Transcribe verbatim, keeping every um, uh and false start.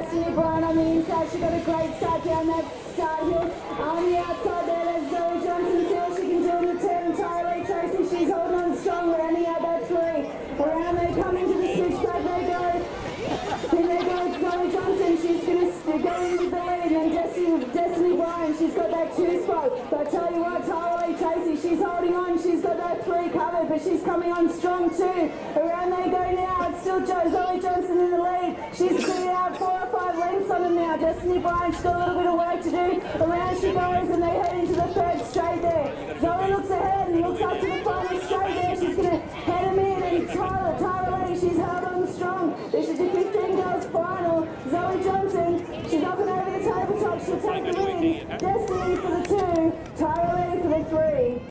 Destiny Bryan on the inside. She got a great start down that start hill. On the outside there, there's Zoe Johnson. See what she can do in the turn. Tylee Tracy, she's holding on strong. Rounding out that three. Around they come into the switchback. They go. Here they go, Zoe Johnson. She's going to go into the lead. And Destiny, Destiny Bryan, she's got that two spot. But I tell you what, Tylee Tracy, she's holding on. She's got that three covered, but she's coming on strong too. Around they go now. It's still Jo Zoe Johnson in the lead. She's cleared out four or five lengths on them now. Destiny Bryan, she's got a little bit of work to do. Around she goes and they head into the third straight there. Zoe looks ahead and looks up to